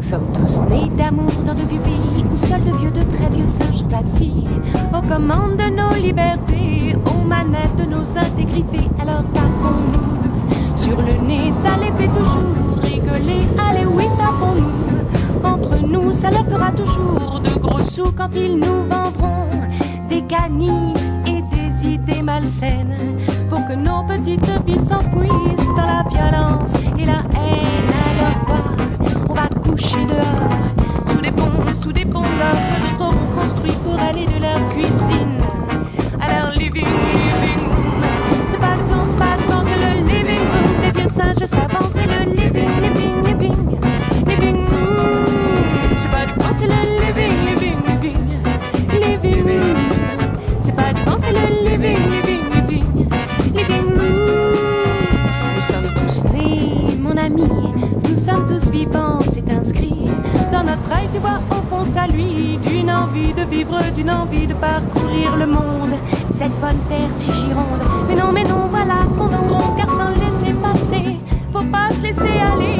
Nous sommes tous nés d'amour dans de vieux pays où seuls de vieux, de très vieux singes vacillent aux commandes de nos libertés, aux manettes de nos intégrités. Alors tapons-nous sur le nez, ça les fait toujours rigoler. Allez oui, tapons-nous entre nous, ça leur fera toujours de gros sous quand ils nous vendront des canifs et des idées malsaines pour que nos petites vies s'enfouissent dans la violence et la haine. Alors quoi? On va coucher dehors, sous des ponts d'or que d'autres ont construits pour aller de leur cuisine à leur living room. C'est pas le temps, c'est le living room des vieux singes savants. C'est le living room. C'est pas du temps, c'est le living room. C'est pas du temps, c'est le living room. Nous sommes tous nés, mon ami, nous sommes tous vivants, c'est inscrit dans notre œil, tu vois, au fond ça lui, d'une envie de vivre, d'une envie de parcourir le monde, cette bonne terre si gironde. Mais non, voilà, qu'on en gros, car sans le laisser passer, faut pas se laisser aller.